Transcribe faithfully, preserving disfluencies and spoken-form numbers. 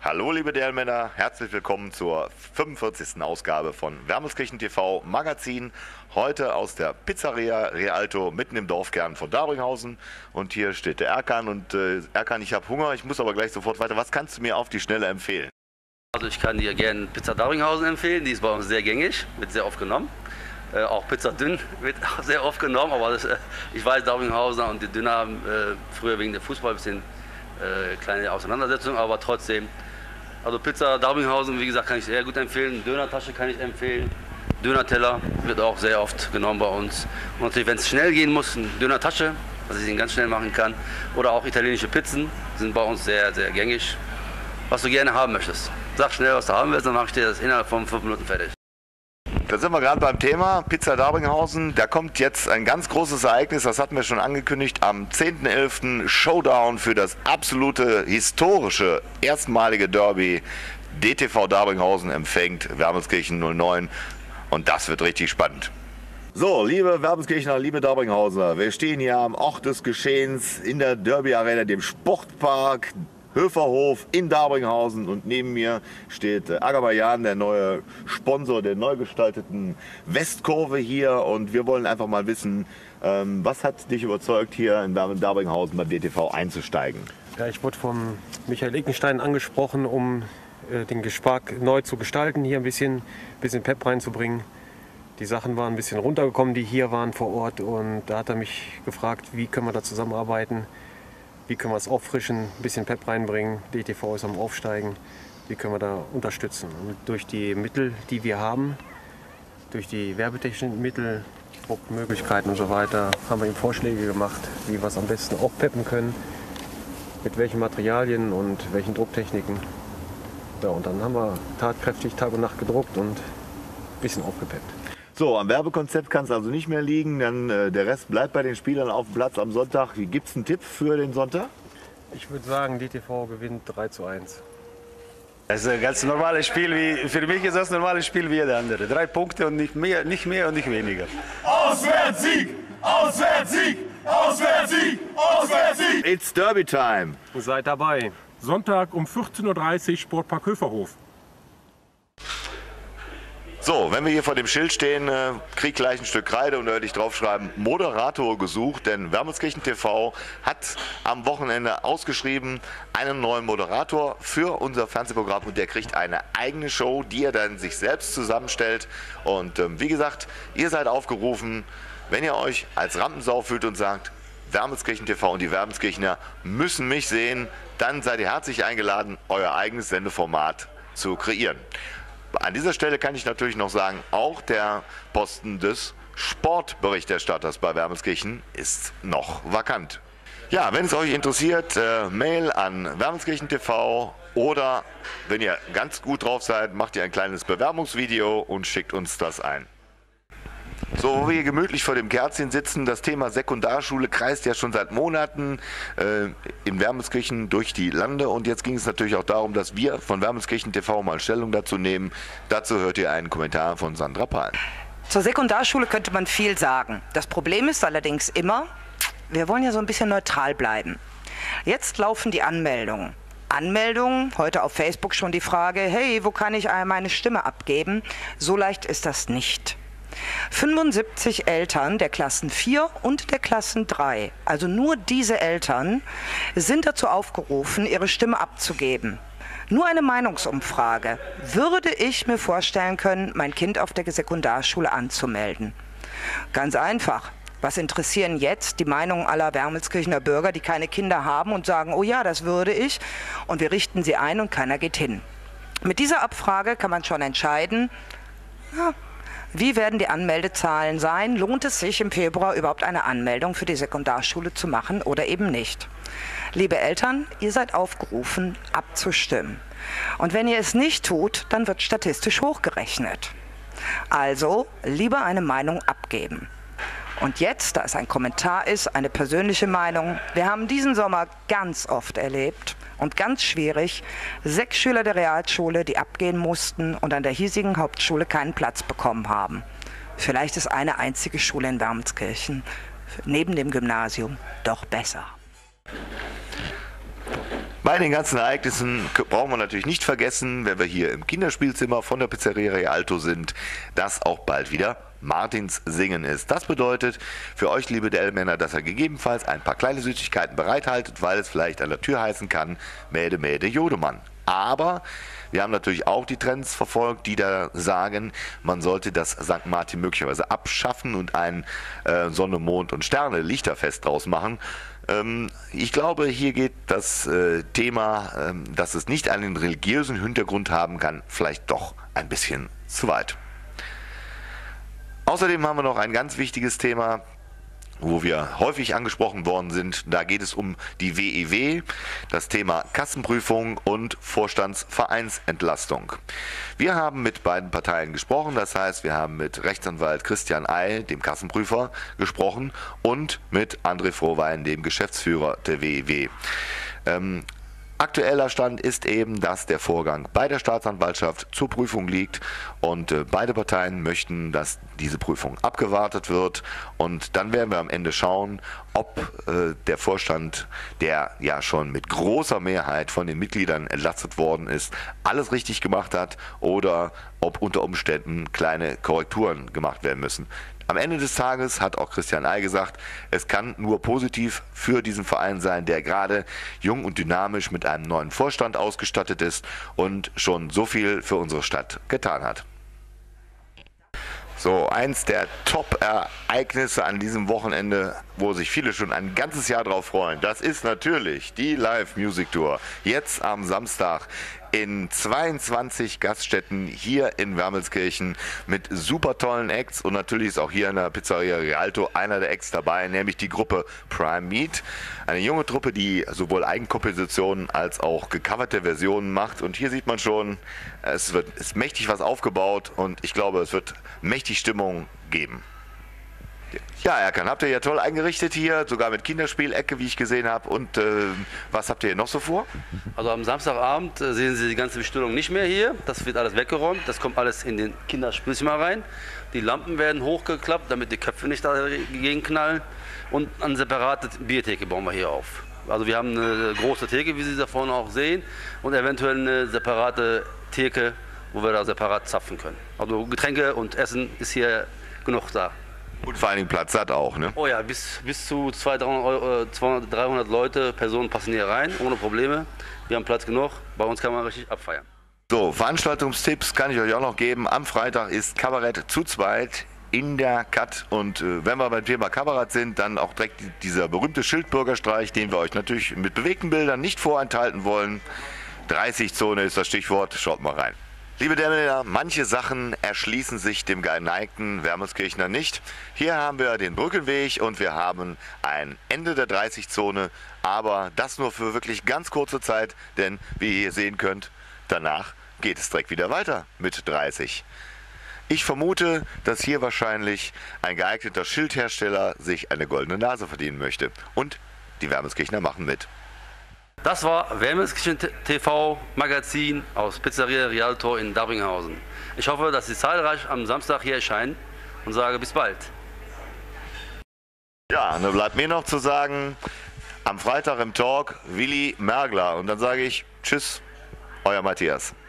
Hallo liebe Dellmänner, herzlich willkommen zur fünfundvierzigsten Ausgabe von Wermelskirchen T V Magazin. Heute aus der Pizzeria Rialto mitten im Dorfkern von Dabringhausen. Und hier steht der Erkan. Und äh, Erkan, ich habe Hunger, ich muss aber gleich sofort weiter. Was kannst du mir auf die Schnelle empfehlen? Also ich kann dir gerne Pizza Dabringhausen empfehlen, die ist bei uns sehr gängig, wird sehr oft genommen. Äh, auch Pizza Dünn wird auch sehr oft genommen, aber das, äh, ich weiß, Dabringhausen und die Dünner haben äh, früher wegen der Fußball ein bisschen äh, kleine Auseinandersetzung, aber trotzdem. Also Pizza Dabringhausen, wie gesagt, kann ich sehr gut empfehlen. Dönertasche kann ich empfehlen. Dönerteller wird auch sehr oft genommen bei uns. Und natürlich, wenn es schnell gehen muss, eine Dönertasche, was ich ihn ganz schnell machen kann. Oder auch italienische Pizzen sind bei uns sehr, sehr gängig. Was du gerne haben möchtest. Sag schnell, was du haben willst, dann mache ich dir das innerhalb von fünf Minuten fertig. Da sind wir gerade beim Thema Pizza Dabringhausen. Da kommt jetzt ein ganz großes Ereignis, das hatten wir schon angekündigt, am zehnten elften Showdown für das absolute, historische, erstmalige Derby. D T V Dabringhausen empfängt Wermelskirchen null neun und das wird richtig spannend. So, liebe Wermelskirchener, liebe Dabringhauser, wir stehen hier am Ort des Geschehens in der Derby Arena, dem Sportpark Höferhof in Dabringhausen, und neben mir steht äh, Agabayan, der neue Sponsor der neu gestalteten Westkurve hier, und wir wollen einfach mal wissen, ähm, was hat dich überzeugt, hier in Dabringhausen beim D T V einzusteigen? Ja, ich wurde von Michael Ickenstein angesprochen, um äh, den Gespark neu zu gestalten, hier ein bisschen, bisschen Pep reinzubringen. Die Sachen waren ein bisschen runtergekommen, die hier waren vor Ort, und da hat er mich gefragt, wie können wir da zusammenarbeiten. Wie können wir es auffrischen, ein bisschen Pep reinbringen, D T V ist am Aufsteigen, wie können wir da unterstützen. Und durch die Mittel, die wir haben, durch die werbetechnischen Mittel, Druckmöglichkeiten und so weiter, haben wir ihm Vorschläge gemacht, wie wir es am besten aufpeppen können, mit welchen Materialien und welchen Drucktechniken. Ja, und dann haben wir tatkräftig Tag und Nacht gedruckt und ein bisschen aufgepeppt. So, am Werbekonzept kann es also nicht mehr liegen, dann äh, der Rest bleibt bei den Spielern auf dem Platz am Sonntag. Gibt es einen Tipp für den Sonntag? Ich würde sagen, D T V gewinnt drei zu eins. Das ist ein ganz normales Spiel, wie, für mich ist das ein normales Spiel wie jeder andere. Drei Punkte und nicht mehr, nicht mehr und nicht weniger. Auswärtssieg! Auswärtssieg! Auswärtssieg! Auswärtssieg! It's Derby Time! Seid dabei. Sonntag um vierzehn Uhr dreißig Sportpark Höferhof. So, wenn wir hier vor dem Schild stehen, äh, krieg gleich ein Stück Kreide und da würde ich draufschreiben, Moderator gesucht, denn Wermelskirchen T V hat am Wochenende ausgeschrieben einen neuen Moderator für unser Fernsehprogramm, und der kriegt eine eigene Show, die er dann sich selbst zusammenstellt. Und ähm, wie gesagt, ihr seid aufgerufen, wenn ihr euch als Rampensau fühlt und sagt, Wermelskirchen T V und die Wermelskirchener müssen mich sehen, dann seid ihr herzlich eingeladen, euer eigenes Sendeformat zu kreieren. An dieser Stelle kann ich natürlich noch sagen, auch der Posten des Sportberichterstatters bei Wermelskirchen ist noch vakant. Ja, wenn es euch interessiert, äh, Mail an Wermelskirchen T V, oder wenn ihr ganz gut drauf seid, macht ihr ein kleines Bewerbungsvideo und schickt uns das ein. So, wo wir hier gemütlich vor dem Kerzchen sitzen, das Thema Sekundarschule kreist ja schon seit Monaten äh, in Wermelskirchen durch die Lande, und jetzt ging es natürlich auch darum, dass wir von Wermelskirchen T V mal Stellung dazu nehmen. Dazu hört ihr einen Kommentar von Sandra Pahl. Zur Sekundarschule könnte man viel sagen. Das Problem ist allerdings immer, wir wollen ja so ein bisschen neutral bleiben. Jetzt laufen die Anmeldungen. Anmeldungen, heute auf Facebook schon die Frage, hey, wo kann ich meine Stimme abgeben? So leicht ist das nicht. fünfundsiebzig Eltern der Klassen vier und der Klassen drei, also nur diese Eltern, sind dazu aufgerufen, ihre Stimme abzugeben. Nur eine Meinungsumfrage. Würde ich mir vorstellen können, mein Kind auf der Sekundarschule anzumelden? Ganz einfach. Was interessieren jetzt die Meinungen aller Wermelskirchener Bürger, die keine Kinder haben und sagen, oh ja, das würde ich, und wir richten sie ein und keiner geht hin. Mit dieser Abfrage kann man schon entscheiden, ja, wie werden die Anmeldezahlen sein? Lohnt es sich im Februar überhaupt eine Anmeldung für die Sekundarschule zu machen oder eben nicht? Liebe Eltern, ihr seid aufgerufen, abzustimmen. Und wenn ihr es nicht tut, dann wird statistisch hochgerechnet. Also lieber eine Meinung abgeben. Und jetzt, da es ein Kommentar ist, eine persönliche Meinung. Wir haben diesen Sommer ganz oft erlebt und ganz schwierig, sechs Schüler der Realschule, die abgehen mussten und an der hiesigen Hauptschule keinen Platz bekommen haben. Vielleicht ist eine einzige Schule in Wermelskirchen neben dem Gymnasium doch besser. Bei den ganzen Ereignissen brauchen wir natürlich nicht vergessen, wenn wir hier im Kinderspielzimmer von der Pizzeria Rialto sind, dass auch bald wieder Martins Singen ist. Das bedeutet für euch, liebe D L-Männer, dass ihr gegebenenfalls ein paar kleine Süßigkeiten bereithaltet, weil es vielleicht an der Tür heißen kann, Mäde, Mäde, Jodemann. Aber wir haben natürlich auch die Trends verfolgt, die da sagen, man sollte das Sankt Martin möglicherweise abschaffen und ein äh, Sonne, Mond und Sterne Lichterfest draus machen. Ähm, ich glaube, hier geht das äh, Thema, ähm, dass es nicht einen religiösen Hintergrund haben kann, vielleicht doch ein bisschen zu weit. Außerdem haben wir noch ein ganz wichtiges Thema, wo wir häufig angesprochen worden sind. Da geht es um die W E W, das Thema Kassenprüfung und Vorstandsvereinsentlastung. Wir haben mit beiden Parteien gesprochen, das heißt, wir haben mit Rechtsanwalt Christian Eil, dem Kassenprüfer, gesprochen und mit André Frohwein, dem Geschäftsführer der W E W. Ähm, Aktueller Stand ist eben, dass der Vorgang bei der Staatsanwaltschaft zur Prüfung liegt und äh, beide Parteien möchten, dass diese Prüfung abgewartet wird und dann werden wir am Ende schauen, ob äh, der Vorstand, der ja schon mit großer Mehrheit von den Mitgliedern entlastet worden ist, alles richtig gemacht hat oder ob unter Umständen kleine Korrekturen gemacht werden müssen. Am Ende des Tages hat auch Christian Eil gesagt, es kann nur positiv für diesen Verein sein, der gerade jung und dynamisch mit einem neuen Vorstand ausgestattet ist und schon so viel für unsere Stadt getan hat. So, eins der Top-Ereignisse an diesem Wochenende, wo sich viele schon ein ganzes Jahr drauf freuen, das ist natürlich die Live-Music-Tour. Jetzt am Samstag in zweiundzwanzig Gaststätten hier in Wermelskirchen mit super tollen Acts und natürlich ist auch hier in der Pizzeria Rialto einer der Acts dabei, nämlich die Gruppe Prime Meat. Eine junge Truppe, die sowohl Eigenkompositionen als auch gecoverte Versionen macht und hier sieht man schon, es wird ist mächtig was aufgebaut und ich glaube, es wird mächtig Stimmung geben. Ja, Erkan, habt ihr ja toll eingerichtet hier, sogar mit Kinderspielecke, wie ich gesehen habe. Und äh, was habt ihr hier noch so vor? Also am Samstagabend äh, sehen Sie die ganze Bestellung nicht mehr hier. Das wird alles weggeräumt. Das kommt alles in den Kinderspielzimmer rein. Die Lampen werden hochgeklappt, damit die Köpfe nicht dagegen knallen. Und eine separate Biertheke bauen wir hier auf. Also wir haben eine große Theke, wie Sie da vorne auch sehen. Und eventuell eine separate Theke, wo wir da separat zapfen können. Also Getränke und Essen ist hier genug da. Und vor allen Dingen Platz hat auch, ne? Oh ja, bis, bis zu zweihundert, dreihundert Leute, Personen passen hier rein, ohne Probleme. Wir haben Platz genug, bei uns kann man richtig abfeiern. So, Veranstaltungstipps kann ich euch auch noch geben. Am Freitag ist Kabarett zu zweit in der Cut und äh, wenn wir beim Thema Kabarett sind, dann auch direkt dieser berühmte Schildbürgerstreich, den wir euch natürlich mit bewegten Bildern nicht vorenthalten wollen. dreißig Zone ist das Stichwort, schaut mal rein. Liebe Damen, manche Sachen erschließen sich dem geneigten Wermelskirchner nicht. Hier haben wir den Brückenweg und wir haben ein Ende der dreißig Zone, aber das nur für wirklich ganz kurze Zeit, denn wie ihr hier sehen könnt, danach geht es direkt wieder weiter mit dreißig. Ich vermute, dass hier wahrscheinlich ein geeigneter Schildhersteller sich eine goldene Nase verdienen möchte und die Wermelskirchner machen mit. Das war Wermelskirchen T V Magazin aus Pizzeria Rialto in Darbinghausen. Ich hoffe, dass Sie zahlreich am Samstag hier erscheinen und sage bis bald. Ja, dann bleibt mir noch zu sagen, am Freitag im Talk Willi Mergler und dann sage ich Tschüss, euer Matthias.